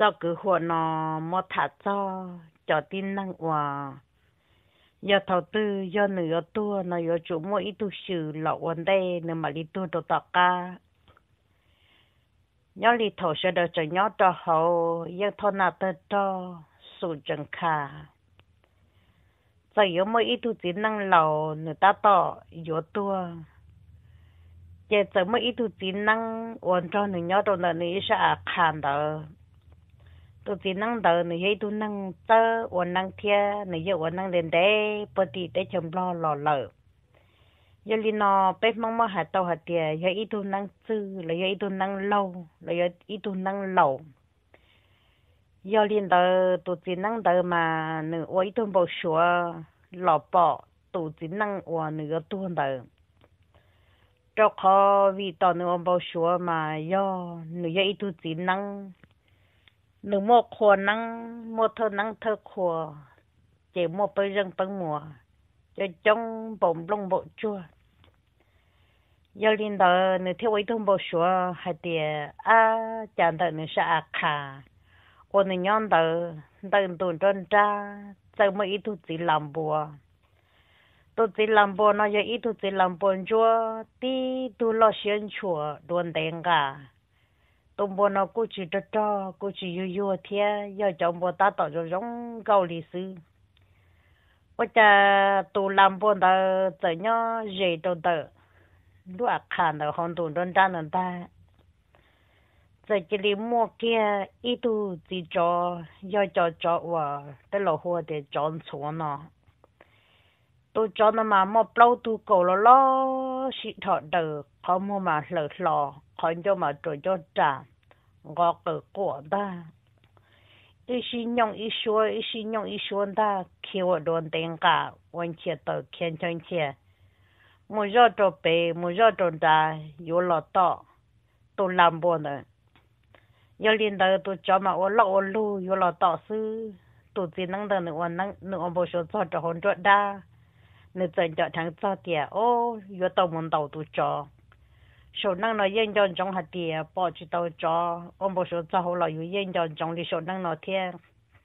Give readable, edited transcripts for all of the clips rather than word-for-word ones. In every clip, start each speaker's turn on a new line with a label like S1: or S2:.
S1: cho cứ hồ nó mua thả cho tin năng hòa giờ đầu tư giờ nửa tua nó giờ chủ mua ít tu sử lọ vấn đề nếu mà đi tu đồ tọt ca nhớ đi thầu sẽ được cho nhớ cho hậu giờ thôn nào tới cho sụt chân khả giờ giờ mua ít tu tin năng lọ người ta tọ giờ tua giờ giờ mua ít tu tin năng ổn cho người nhớ đồ là người sẽ khăn đó tôi chỉ năng đợi này hay tôi năng tơ ổn năng thia này giờ ổn năng đến đấy bữa thì để chấm lo lò lợ giờ li nó bếp mong mong hạt tàu hạt tiền giờ ít tôi năng sư là giờ ít tôi năng lâu là giờ ít tôi năng lẩu giờ li đợi tôi chỉ năng đợi mà nửa ôi tôi bảo sửa lò bỏ tôi chỉ năng ổn nửa tôi đợi cho khó vì tao nửa bảo sửa mà do nửa giờ ít tôi chỉ năng nửa một khua năng một thơ năng thơ khua chỉ một bơi rừng bơi mùa cho trong bụng lông bộ chua giờ linh đó nửa theo ấy thông bộ sửa hay tiề chẳng đợi nửa sẽ khả ôn nửa nhon đợi đợi tuần tròn ra giờ mới ít tu chỉ làm bùa tu chỉ làm bùa nó giờ ít tu chỉ làm bùa chua tí tu lo xuyên chùa đuôn đèn cả tôm bò nó cũng chỉ cho cũng chỉ yêu thế giờ chồng bò ta tạo cho giống câu lịch sử bây giờ tụ làm bò đó tự nhau dễ đồ đó lúc khăn đó hoàn toàn đơn giản là ta giờ chỉ đi mua kia ít tu chỉ giờ cho và cái lò hoa để chọn xuống nó tôi cho nó mà mua bao tu cầu lo xịt thọ được không mua mà lỡ lò không cho mà rồi cho trả ngọt ở của ta ít xin nhung ít xuân ta kêu đồn tiền cả quan chia tờ khen chân chia mua cho đồ bể mua cho đồ đá有老到都làm buồn rồi giờ liên đời tôi cho mà ô lô有老到sư tôi chỉ năng đời nữa bộ số cho hồn cho đa nữa dần cho thằng cho tiền ô有到门到tôi cho số năng nó yên cho trong hạt tiền bỏ chỉ tao cho ông bố số cho họ là yên cho trong đi số năng nó thiên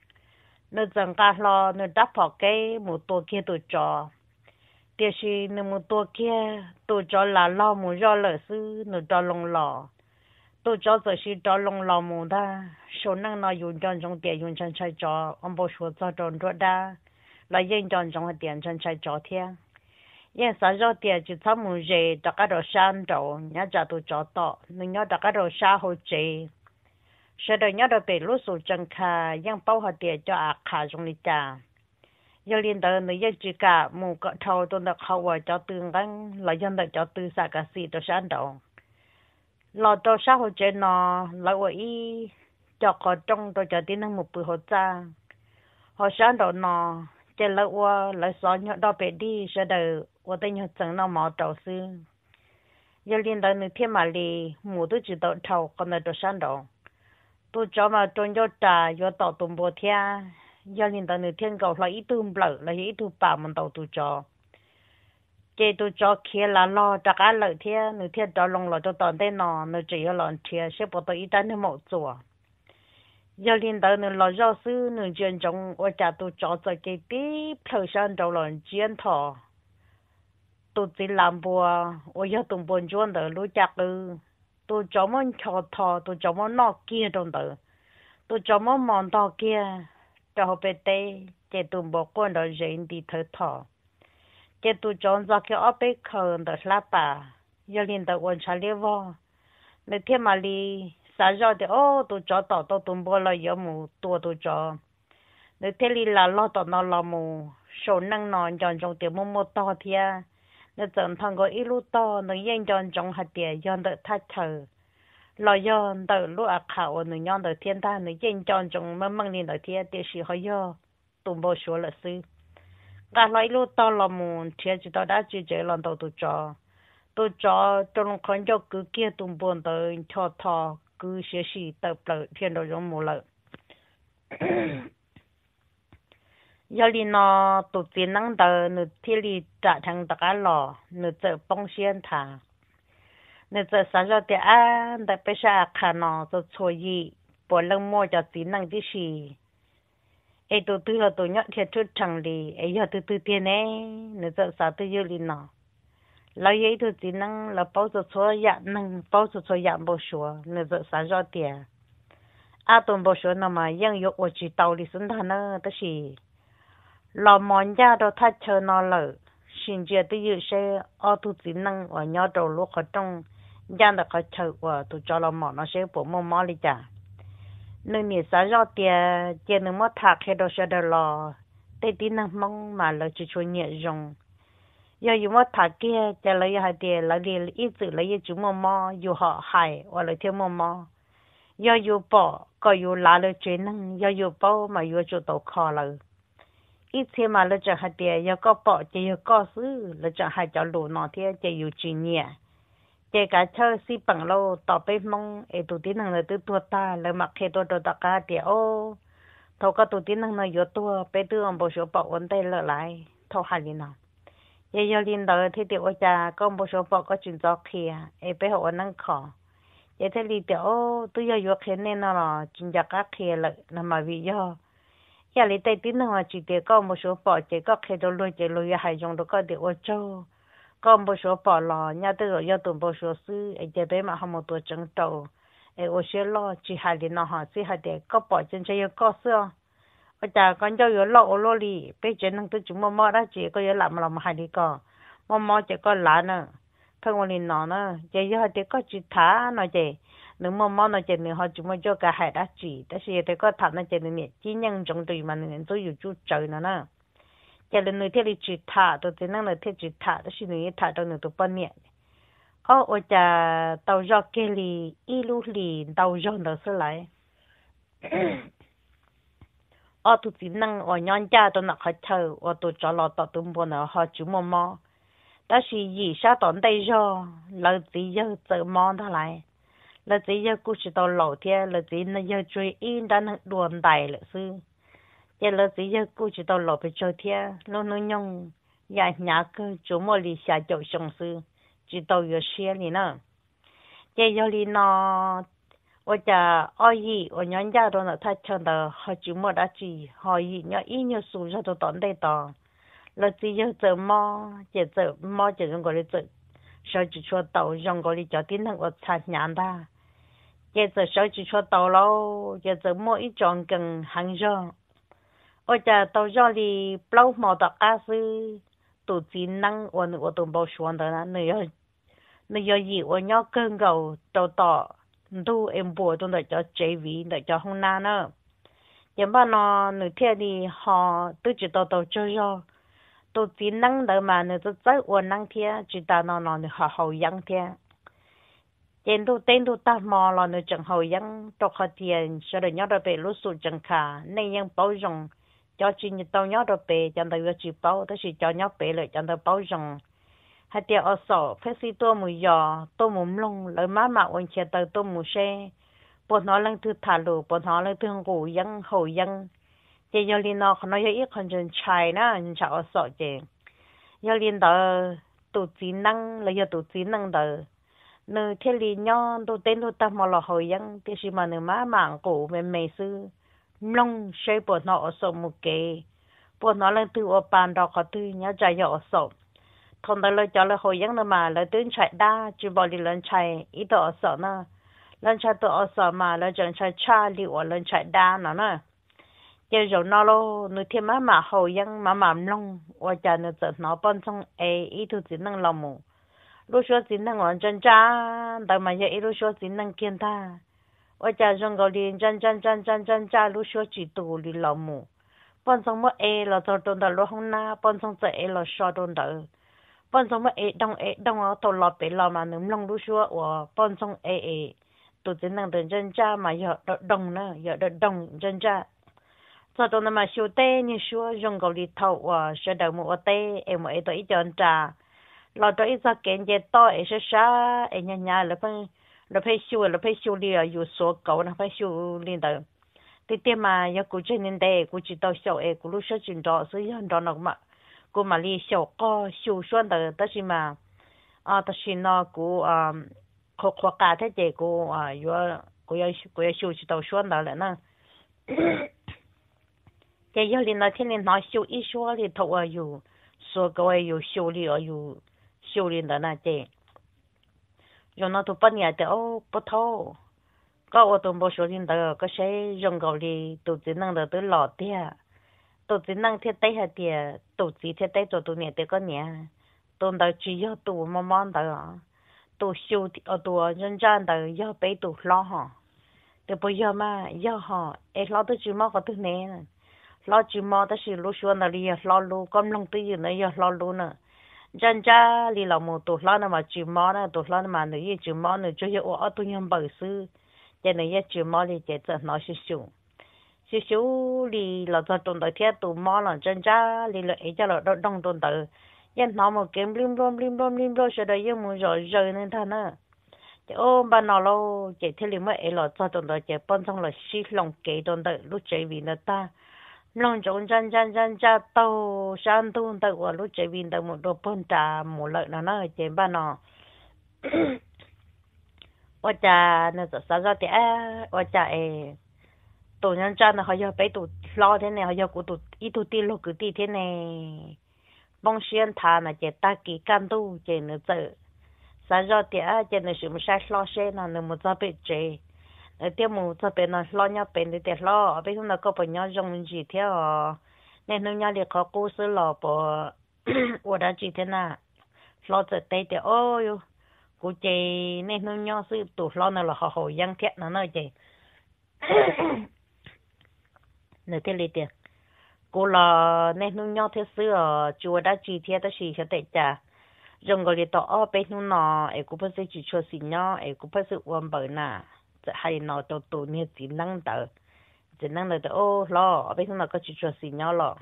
S1: nó dần cả lo nó đáp họ cái một tổ kia tôi cho tiền gì nó một tổ kia tôi cho là lo một do lợi sư nó cho lông lò tôi cho giờ gì cho lông lò một ta số năng nó dùng cho trong tiền dùng chân chạy cho ông bố số cho trong đó đa là yên cho trong hạt tiền chân chạy cho thiên yên sao cho tiền chỉ thắm một gì tất cả đồ sang đồ nhớ cho tôi cho to nhưng nhớ tất cả đồ sang hồi chị sau đó nhớ đồ bị lúc sụt chân khà yên bao hạt tiền cho khà trong lịch trả giờ liên tới người dân chỉ cả một cái thầu tôi được hậu cho tương gắn là dân được cho tư xã cả xí đồ sang đồ lò đồ sang hồi chị nó là ý cho họ trong tôi cho tin một bữa hỗ trợ họ sang đồ nó chỉ là là sao nhớ đó bị đi sau đó我等下整那毛找事，要领导你天马里，我都知道头跟那都上到，都找嘛中药茶要到东坡天，要领导你天高了一顿不了，一顿把门到都找，这都找开了咯，这个老天，你天找弄了就当在那，你只要两天，是不到一单都没做。要领导你老教师，你尊重我家都找在这边头上找人检讨。tôi chỉ làm bùa, tôi giờ tôi buồn chôn đó lúc chắc tôi cho món chó thò, tôi cho món nọ kia trong đó, tôi cho món món đó kia, cho họ bé tê, chỉ tôi bỏ con đó dễ đi thở thò, chỉ tôi chọn ra cái ốp bé khờ đó là bà, giờ liền đó quan sát liêu vào, nếu thêm mà đi, sao giờ thì tôi cho tao tôi bỏ lại giờ mù tôi cho, nếu thêm đi là lo tao nó lo mù, số năng nó chọn trong tiền mua to thì nó dần thằng gọi ít lúc to nó yên chọn trong hạt tiền chọn đợi thắt thở lo chọn đợi lúc khảo nó nhon đợi thiên ta nó yên chọn trong mâm măng lên đợi thiên để sĩ họ do tụm bộ số là sư cả lo ít lúc to là muốn thiên chỉ tao đã chỉ chế lần đầu tôi cho trong con cho cứ kia tụm bộ đợi cho thọ cứ sẽ sĩ tập lợi thiên đồ giống mù lợi giờ đi nó tụt tiền năng tờ nửa thiên đi trả thằng tất cả lò nửa giờ bông xiên thả nửa giờ sáng giờ thì để bây giờ khả nó rồi thôi gì bỏ lăng mua cho tí năng tí xì ấy tụi tư là tụi nhóc thiệt chút chẳng đi ấy giờ từ tiền ấy nữa giờ sao từ giờ đi nọ lấy ấy tụi tí năng là bao giờ số dạng năng bao giờ số dạng bao số nữa giờ sao cho tiền à tụi bao số nào mà ยัง 有我知道的是他呢但是老忙家都太chờ nó了现在都有些啊都只能我要走路活动让的开车我都叫了忙那些不忙忙的家nên nhiều xã giao tiền tiền nó mất thạc hay đồ sẽ đồ lò tây tin nó mong mà là chỉ cho nhẹ dùng giờ dù mất thạc kia cho lấy hai tiền lấy đi ít tự lấy chúng mò mò dù họ hại hoặc là thiếu mò mò giờ dù bỏ có dù lá được chuyện năng giờ dù bỏ mà dù cho tổ kho là ít khi mà lấy cho hai tiền giờ có bỏ chỉ giờ có xứ lấy cho hai cháu lù nọ thế chỉ dù chỉ nhẹ chỉ cả chơi xí bằng lâuต่อไปมองตัวที่นั่งเลยตัวตาเลยมักเห็นตัวตากาเดียวทว่าตัวที่นั่งเลยอยู่ตัวไปตัวอันบ่ชัวปอกวันได้ละหลายทว่าหาลินยลินเดอที่เดียวจาก็บ่ชัวปอกก็จินจอกเขียไปหัวนั่งขอที่ลีเดียวตัวยอยู่เขียนเนี่ยน่ะจินจาก็เขียเลยนำมาวิยอย่าลีแต่ที่นั่งว่าจิเดียวก็บ่ชัวปอกจิก็เขียตัวลุยหายจงตัวก็เดียวโจcon bố số bỏ lò nhà tôi rồi giờ tụi bố số sư ấy giờ bé mà không một tuổi trứng đầu ấy ở xe lo chỉ hai đứa nó họ chỉ hai đứa có bỏ chân chơi có xưa ở nhà con cháu ở lò lì bây giờ năng tôi chúng mò đó chỉ có giờ làm hai đứa con mò chỉ có lá nữa không có liền nó nữa giờ hai đứa có chỉ thả nó chỉ nếu mò nó chỉ nếu họ chúng cho cả hai đã chỉ但是也có thả nó chỉ nên chỉ nhân trong tùy mà nên tôiอยู่chút trời nữa giờ là người theo đi chỉ thả tôi chỉ năng là theo chỉ thả đó xin người thả trong người tôi bao nhiêu ở nhà tàu gió kia li ilu li tàu gió nó sẽ lại tôi chỉ năng ở nhon cha tôi nak chờ tôi cho lọ tàu tôi muốn nó họ chú mò đó là gì sao tận đây gió là gì giờ tự mò đó lại là gì giờ cũng chỉ tàu lẩu thế là gì nó giờ chơi in đã nó đuổi đại là sư giờ là gì giờ cô chỉ tao lọ bị chơi thia nó nhung nhà nhà cơ chú mua lì xả chậu sông sư chỉ tao vừa xe lì nữa giờ lì nó ở nhà ở gì ở nhà nhà đó là thay chân đó họ chú mua đã chỉ họ gì nhà ít nhiều số cho tao tận đây tao là gì giờ giờ mò giờ dùng gọi là giờ sau chỉ cho tao dùng gọi là cho tin thằng ở thay nhà ta giờ sau chỉ cho tao lâu giờ mua ít chọn cần hàng rong ở nhà tàu gió đi bao mò tạc cá sư tụi chị năng ở tụi bao xuân đó là nơi gì ở nhau cơn gầu tàu tu em bùa tụi nó cho chế vị để cho không na nữa nhưng mà nó nơi kia đi họ tự chỉ tàu chơi gió tụi chị năng đó mà nơi tôi rất ở năng kia chỉ ta nó họ hậu yang kia trên tên tu ta mò là nơi chẳng hậu yang trọc hạt tiền sau đó nhau đã bị lũ sụt chẳng cả nênยังbao rong cho chị như tao nhớ được về cho tao chỉ bao đó chỉ cho nhớ về lại cho tao bao rong hay tiệt ở sổ phải xí tôi mùi giò tôi mồm lông lời má mà ôn chia tao tôi mùi xe bọn nó lên từ thả lù bọn nó lên từ ngủ dân hậu dân chỉ giờ liên nó không nói ít còn chân trái nữa nhưng chả ở sổ chỉ giờ liên đó tụ trí năng là giờ tụ trí năng đó nơi thế liên nhau tụ tên tụ ta mà là hậu dân thì chỉ mà nơi má mạng cổ mềm sư long xe bọn nó ở sổ một cái bọn nó lên từ ở bàn đó có từ nhớ chạy ở sổ thằng đó lên cho là hồi giấc nữa mà lên từ chạy đa chỉ bảo đi lên chạy ít ở sổ nữa lên chạy từ ở sổ mà lên chạy chạy cha đi ở lên chạy đa nữa nè giờ rồi nó lo người thêm mà hồi giấc mà long ở chạy nữa giờ nó bên trong ít thứ gì năng lòng mù lúc số gì năng ở chân cha tại mà giờ ít lúc số gì năng kiên ta ở nhà trong cái liền chân lúc số chỉ tụ đi làm mù, bọn xong mất là cho đồn đó lúc hôm na, bọn xong sẽ là sao đồn đó, bọn xong mất đông ở tàu lọt bị làm mà nếm lòng lúc số, bọn xong tụ chỉ năng đến chân cha mà giờ đông nữa, giờ đông chân cha, cho đồn mà số tê như số trong cái liền thầu sẽ đầu một tê em một tới chân cha, lo tới ra kiện gì to sẽ sa nhà là phải siêu đi ởอยู่số cầu là phải siêu đi đó thì tiêm mà giờ cụ trên nên đây cụ chỉ tao siêu cụ lúc sau chuyển đó所以很多那个嘛cụ mà đi siêu có siêu xuân đó但是嘛但是呢cụ khó cả thế gì cụ cô ấy siêu chỉ tàu xuân đó là nó cái giờ liền nói thiên liền nói siêu ít số thì thầu ởอยู่số cô ấyอยู่siêu liền ởอยู่siêu liền đó là chị rồi nó tụ bắt nhà thì ô bắt thâu có ô tô bao số liền đó có sẽ dùng gạo đi tụ chỉ năng đó tụ lọt đi tụ chỉ năng thiết tay hạt đi tụ chỉ thiết tay cho tụ nhà thì có nhà tụ đó chỉ có tụ mong mong đó tụ siêu thì ở tụ dân gian đó do bé tụ lo hả từ bây giờ mà giờ họ em lo tới chú mò có thứ này lo chú mò tới sự lúc xuân là đi lo lu con long tư nữa giờ lo lu nữa dân cha đi làm một tổ lo mà chú mò đó tổ lo mà nữa chú mò nữa cho giờ ở tôi nhầm bờ sư cho nên giờ chú mò đi chạy tới nói xíu xíu đi là cho tồn tại thiết tổ mò là dân cha đi là ấy cho là đông tồn tại dân nó một kiếm lim lim sau đó giờ muốn rồi nên thà nữa ô bà nó lo chị thấy liền mới là cho tụi nó chị bận xong là xí lòng kế tụi nó lúc chạy vì nó ta lòng trốn chân cha tàu san tu tàu và lúc chạy vì tàu một đồ bận trà một lợi nó chị bà nó ở cha nó sao ra thì ở cha tụi nhân cha nó họ giờ bé tụi lo thế này họ giờ của tụi ít tụi ti lo cứ ti thế này bông xuyên thà là chị ta kỹ can tu chị nữa tự sao giờ thì cho nên sự sai lo xe nó nên một giờ bị chế tiêu một giờ bị nó lo nhau bị để lo bây giờ nó có bao nhiêu dùng gì theo nên nó nhau thì có cố sự lo bỏ ở đó chỉ thế nào lo từ tây thì ôi cô chị nên nó nhau sự tụ lo nó là họ hồi dân thiết nó nói chị nữa thế li tiền cô là nên nó nhau thế xưa chùa đã chỉ thế đó chỉ cho tệ trả dùng cái đó ở bên nó ấy cũng phải chỉ cho xin nhau ấy cũng phải sự quan bờ nà hay nó tổ như chỉ năng đỡ ô lo bên nó có chỉ cho xin nhau lo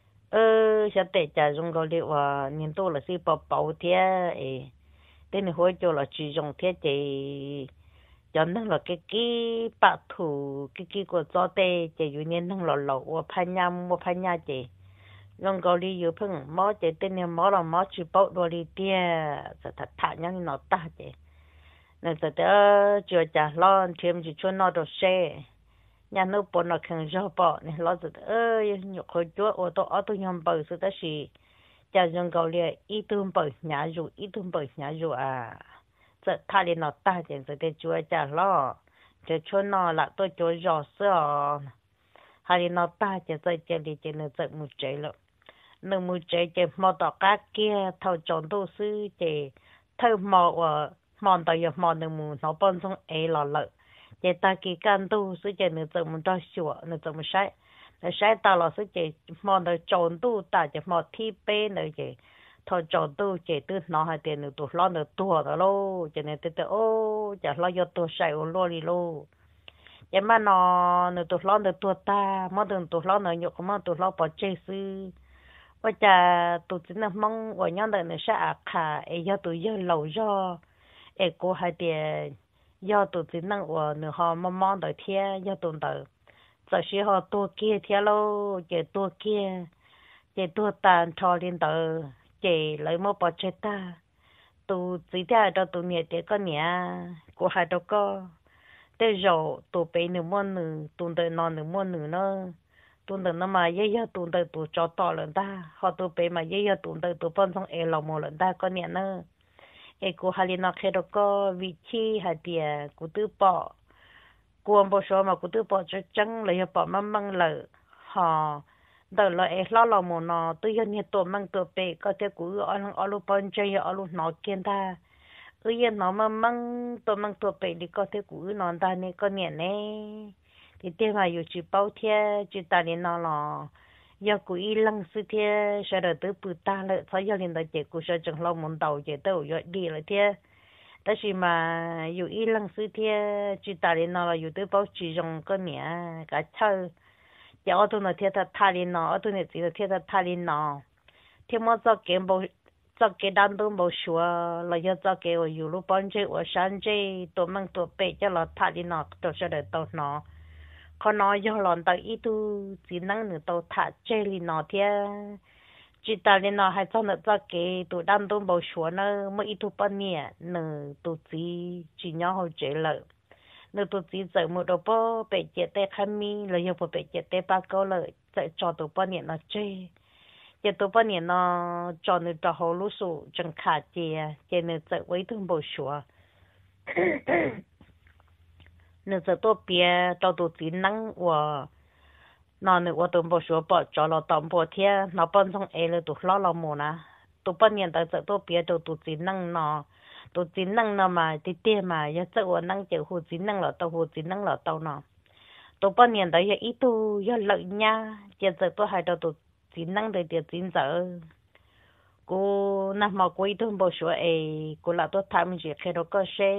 S1: sẽ để trả dùng cái liệu nhìn tôi là sự bảo thế ấy tên này hối cho là chỉ dùng thế chỉ cho nên là cái bạc thủ cái của cho tê chỉอยู่nên năng lò và phai nham chỉ long gò li yêu phừng mỏ chế tên này mỏ là mỏ chịu bao đồ li tia sẽ thật thà nhau nó ta chế nên sẽ đỡ chưa trả lo thêm chỉ cho nó đồ xe nhà nước bọn nó khăn gió bỏ nên lo sẽ nhiều khối chúa ô tô nhom bờ sẽ ta xì cha long gò li ít tôm bờ nhà ru sẽ thà li nó ta chế sẽ để chúa trả lo để cho nó là tôi chúa rõ sơ hay li nó ta chế sẽ li chế nó sẽ một chế rồi nương mùi chế chế mò tỏ cá kia thầu tròn đồ sư chế thầu mòn tàu giờ mòn nương mùi nó bận xong lò lợi chế ta kỳ can tu sư chế nương tự mình cho sửa nương tự mình sai tao là sư chế mòn tàu tròn tu ta chế mò thi bê nương chế thầu tròn tu chế tư nó hai tiền nương tu lo nương tua đó lô chế nương tự ô chế lo yo tu sai ô lô đi lô chế mà nó nương tu lo nương tua ta mà nương tu lo nương nhục mà tu lo bỏ chế sưว่าจะตุจินมองว่าย้อนเดินเสียค่ะยอตุยอเหล่ายอกูให้เดียยอตุจินว่าเนื้อหอมมองเดินเทียยอตุเดินจะเสียหอตัวเกี้ยเทียโลเจตัวเกี้ยเจตัวตาทอลินเดินเจเลยมั่วปอเจตาตุจิเดียดตุเนี่ยเด็กก็เนี่ยกูให้ตัวก็เดี๋ยวตัวไปหนึ่งม้วนหนึ่งตุเดินนอนหนึ่งม้วนหนึ่งเนาะตุนเดินน้ำมาเยอะๆตุนเดินตัวจอต่อเลยได้พอตัวไปมาเยอะๆตุนเดินตัวป้อนส่งเราโมเลยได้ก็เนี่ยเนอะกูฮารินอเคโดก็วิธีหาเดียกูตื้อปอกวนบชัวมากูตื้อปอจะจังเลยปอมั่งเลยฮอเดินเลยล้อเราโมนอตัวยันเนี่ยตัวมั่งตัวไปก็เจ้ากูเอาลูปอนเจยเอาลูนอเกียนได้ยันนอมั่งตัวไปดีก็เจ้ากูนอนได้เนี่ยก็เนี่ยเน่thì tiền màอยู่chỉ bao thiê chỉ ta đến nó là giờ cụ y lăng sư thiê sẽ được tới bự ta lại phải giờ lên tới chỉ cụ sẽ chẳng lo muốn đầu chỉ tới giờ đi lại thiê但是嘛อยู่y lăng sư thiê chỉ ta đến nó làอยู่tới bao chỉ dùng cái nhẹ cái chơi giờ ở tôi nói thiê ta thà đến nó ở tôi nói chỉ là thiê ta thà đến nó thiê mà cho cái đàn đông bao sủa là giờ cho cái ởอยู่lúc bán chơi ở sáng chơi tôi mang tôi bể cho là thà đến nó tôi sẽ được tao nóเขาน้อยย่อหลอนตาอีตูจีนั่งหนึ่งตัวถัดเจลีนอเทียจีตาลีนอให้เจ้าหน้าเจ้าเกตัวดำตัวบ่ชัวเนอเมื่ออีตูปนเนี่ยหนึ่งตัวจีย่อเขาเจเลย nếu tụi chỉ giờ một đồ bơ bị chết tê khai mi là yêu bị chết tê ba câu lời chạy cho tụi bao nhiêu nó chơi giờ tụi bao nhiêu nó cho nên cho hồ lúa sụ chẳng khá chè chè nên chạy với thương bổ sủa nên giờ tôi bia cho tụi chỉ năng và nó nên tụi bổ sủa bỏ cho nó tạm bỏ thia nó bên trong ấy là tụi lo mù nè tụi bao nhiêu tới giờ tôi bia tụi chỉ năng nó tụi chỉ năng nó mà tí tiền mà giờ chạy vào năng chịu hồ chỉ năng là tàu hồ chỉ năng là tàu nó tôi bao nhiêu tới giờ ít tu giờ lợi nha giờ tôi hay tụi chỉ năng để tiền chính giờ cô nằm mà cô ít tu bổ sủa ấy cô là tôi tham gì khi đó có xe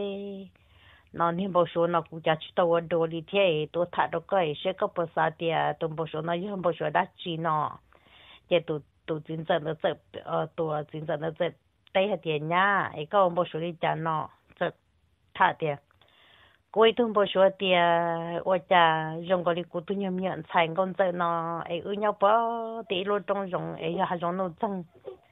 S1: nó nên bổ sung nó cũng chỉ tàu đồ đi thế tôi thà đó cái sẽ có bớt sao thì tôi bổ sung nó không bổ sung đắt chi nó chỉ tôi chính giờ nó sẽ tôi chính giờ nó sẽ tay hết tiền nhá ấy có bổ sung đi chả nó sẽ thà tiền cuối tuần bổ sung thì ở nhà dùng cái cụ tôi nhầm nhận xài con giờ nó ấy ở nhau bao tí luôn trong dùng ấy hay dùng nó chẳng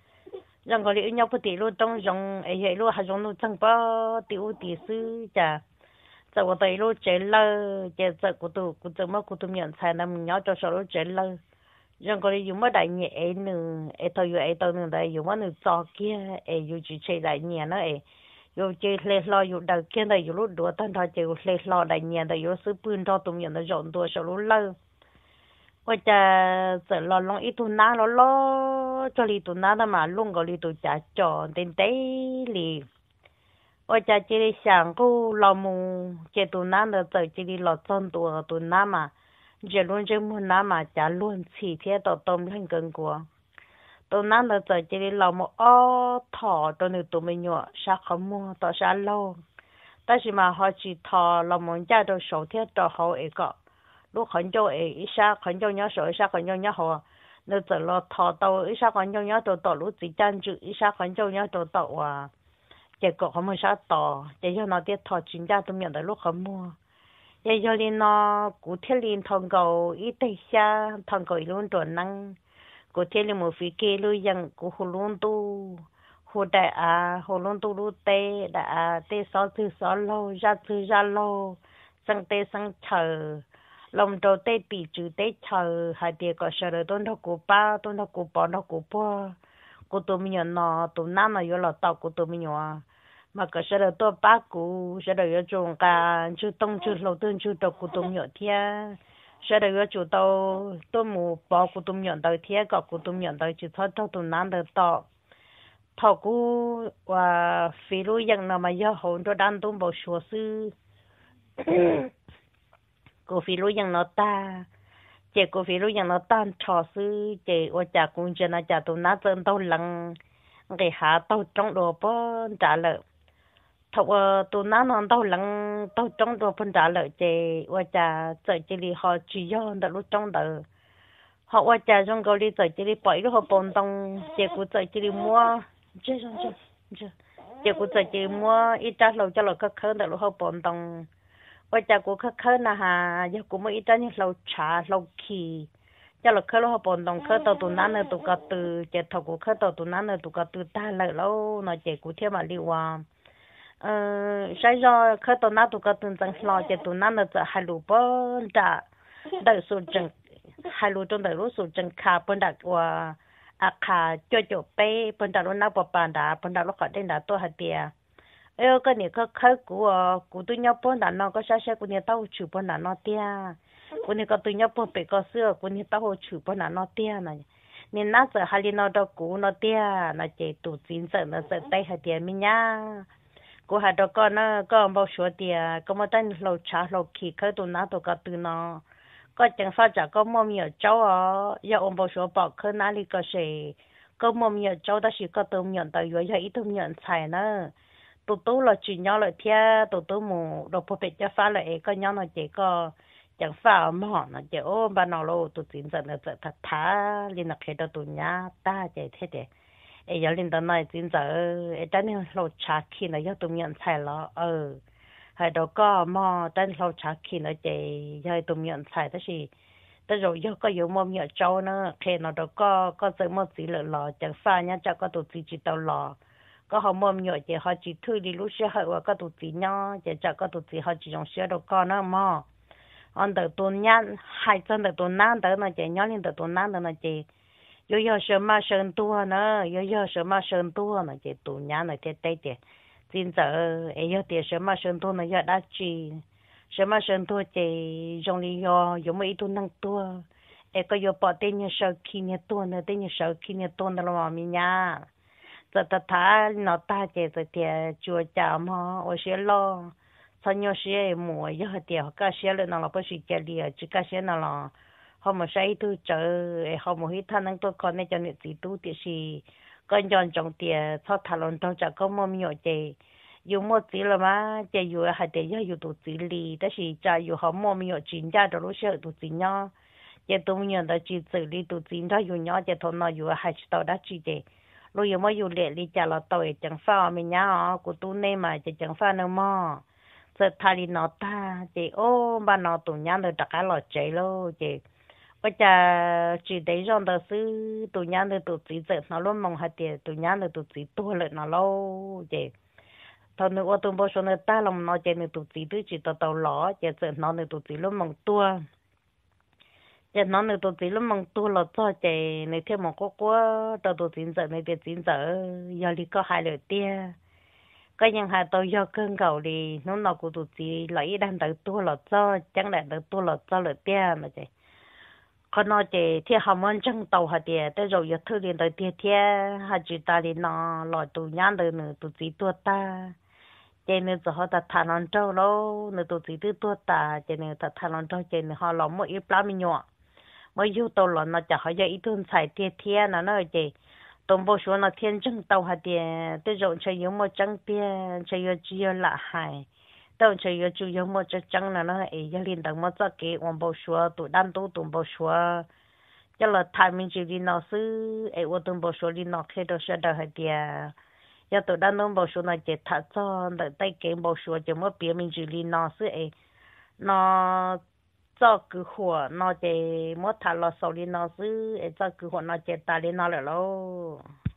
S1: rằng cái ở nhau bao tí luôn trong dùng ấy luôn hay dùng nó chẳng bao tí sư chả giờ我对路接了，接着我怎么面才能要着手路接了，让个有么大年哎呢，哎头有哎头呢的有么能早些哎有去吃来年了哎，有去来老有到现在有路多，但他就来老来年的有时不知道东面的人多手路了，我这这老弄一头拿了，这里头拿的嘛，弄个里头家长等得里。我家这里想过老母，这都难得走这里老真多都难嘛，这轮这么难嘛，家轮起天到东很跟过，都难得走这里老母哦，头都那都没有，啥好么到啥路，但是嘛好去头老母家都手天都好一个，如很久一下很久要手一下很久要好，那走了头到一下很久要到路自站住一下很久要到啊。chỉ có không sao tỏ chỉ cho nó tiết thọ chuyên gia tụi mình tới lúc không mua chỉ cho nên nó cụ thể liên thằng cầu ít tay xa thằng cầu luôn chuẩn năng cụ thể là một phía kia luôn rằng cụ hồ luôn tu hồ đại hồ luôn tu luôn tê đã tê sáu lâu ra lâu sang tê sang chờ lòng đầu tê bị trừ tê chờ hai tiệt có sợ rồi tôn thọ cụ ba tôn thọ cụ bỏ thọ cụ bò cụ tụi mình nó tụi nam mà vô là tàu cụ tụi mình mà có sẽ là tôi bác cụ sẽ là dùng cả chú tông chú lâu tương chú đầu cụ tụi mình thia sẽ là chú tàu tôi mù bỏ cụ tụi mình đầu thia có cụ tụi mình đầu chú thoát tàu tụi nam đầu tàu thọ cụ và phi lũ dân nào mà do hồn cho đan tung bảo sửa sư cụ phi lũ dân nó ta chị cụ phi lũ dân nó tan trò sư chị ở nhà cũng cho nó nhà tụi nó chân tàu lăng cái hạ tàu trong đồ bó trả lời thọ tụi nó tàu lăng tàu trong đồ bó trả lời chị ở nhà chơi chị đi họ chỉ do đã lúc trong đời họ ở nhà trong cái đi chơi chị đi bảy lúc họ bồn tông chị cụ chơi chị đi mua chưa chị cụ chơi chị mua ít trả lâu cho là các khơi đã lúc họ bồn tôngว่าจากกูเคยนะฮะยังกูไม่ได้เนี่ยเราช้าเราขี่จะเราเคยเราปนตรงเคยตัวนั้นเนี่ยตัวกระตือจะถกูเคยตัวนั้นเนี่ยตัวกระตือตายเลยแล้วน่ะเจกูเที่ยวมาลีว่าใช่จ้ะเคยตัวนั้นตัวกระตือจังรอจะตัวนั้นเนี่ยจะให้รู้ปนจะได้สูตรจังให้รู้จนได้รู้สูตรจังขาปนดักว่าอาคาจ่อเป้ปนดักรู้นักปปานดาปนดักรู้ขอได้ดาตัวหัดเดียcái này có khơi của tôi nhau bốn đàn nó có sao sao của nhà tao chịu bốn đàn nó tia của nhà có tôi nhau bốn bể có xưa của nhà tao chịu bốn đàn nó tia này nên nó giờ hai nó đâu cũ nó tia nó chỉ tụ chín giờ nó giờ tay hai tiền mình nhá của hai đó con nó có bao số tiền có một tên lâu trả lâu kỳ khơi tụ nó tụ có từ nó có chẳng sao chả có mua nhiều cháu giờ ông bao số bỏ khơi nó đi có gì có mua nhiều cháu đó chỉ có tôm nhận tới rồi giờ ít tôm nhận xài nữa tụi là chuyện nhỏ lại thia tụi mù đồ phụ cho phá lại có nhỏ nó chỉ có chẳng phá mà họ nó chỉ ô bà nào lâu tụi chính dân là thật thà liên lạc khi đó tụi nhá ta chỉ thế đấy ấy giờ liên đó nói chính giờ ấy cho nên lâu trả khi nó do tụi nhận xài lo hay đó có mà trên lâu trả khi nó chỉ do tụi nhận xài đó gì tới rồi do có nhiều mồm nhựa trâu nữa khi nó đó có sự một gì lợ lò chẳng phá nhá cho có tụi chỉ tàu lò có họ mồm nhựa chỉ họ chỉ thui đi lúc xưa họ có tụt gì nhau chỉ cho có tụt gì họ chỉ dùng xưa đâu con nữa mà anh đợi tuần nhăn hai chân đợi tuần nan đợi nó chỉ nhau lên đợi tuần nan đợi nó chỉ yo yo sớm mà sớm tua nữa yo yo sớm mà sớm tua nó chỉ tuần nhăn nó chỉ tây chỉ chính giờ ấy yo tiền sớm mà sớm tua nó yo đã chi sớm mà sớm tua chỉ dùng đi yo mấy tuần năng tua ấy có yo bỏ tên như sau khi như tua nữa tên như sau khi như tua nó là mình nha giờ ta thả nó ta chỉ giờ thì chùa chạm họ ở xe lo sau nhiều xe mùa giờ thì họ cả xe lên nó là bớt sĩ chơi đi chỉ cả xe nó là họ mà say tu chờ họ mà hít thanh năng tôi còn nên cho nên chỉ tu thì gì con chọn trong tiền sau thả lon trong chợ có mua nhiều chơi dùng một tí là mà chơi dùng hai tiền giờ dùng tụ tí lì đó là chơi dùng họ mua nhiều chuyện ra đó lúc sau tụ tí nhau chơi tụ nhiều đó chỉ xử lý tụ tí đó dùng nhau chơi thôi nó dùng hai tàu đó chỉ chơi lúc giờ mới dùng lệ đi chả là tàu chẳng sao mình nhá của tu nên mà chỉ chẳng sao nữa mà giờ thay đi nó ta chỉ ô bà nó tụ nhá được tất cả lọt chạy luôn chỉ bây giờ chỉ để trong đó sư tụ nhá được tụ chỉ giờ nó luôn mong hai tiền tụ nhá được tụ chỉ tua lại nó lâu chỉ thôi nữa tụ bao số nữa ta lòng nó chỉ được tụ chỉ tàu lỏ chỉ giờ nó được tụ chỉ luôn mong tua giờ nó được tụi chị lúc mong tu là cho chị này thêm một cô tụi chị giờ này tiền chị giờ giờ đi có hai lời tia cái những hai tôi do cơn cầu đi nó nào của tụi chị lấy đang tự tu là cho chẳng lẽ tự tu là cho lời tia mà chị còn nó chị thì họ muốn chân tàu hạt tiền tới rồi giờ thư điện tới tia tia hạt chị ta đi nó lòi tụi nhán được nữa tụi chị tua ta cho nên họ ta thà non trâu lâu nữa tụi chị tua ta cho nên ta thà non trâu cho nên họ làm một ít lá mi nhọ mới yêu tàu là nó chả hỏi giờ ít hơn xài tiền tiền nó nói gì tôm bò số nó thiên chân tàu hạt tiền tới rồi chơi yếu một trăng tiền chơi yếu chia lạ hại tàu chơi yếu chủ yếu một trăng là nó ấy giờ liên đồng một cái cái ông bò số tụ đan tụ bò số cho là thay mình chỉ đi nó xứ ấy ô tôm bò số đi nó khi đó sẽ đợi hạt tiền giờ tụ đan tôm bò số nó chỉ thắt cho đợi tay cái bò số chỉ một biển mình chỉ đi nó xứ ấy nó cho cứ火nó chỉ mất thà lo sau đi nó giữ cho cứ火nó chỉ ta đi nó rồi lo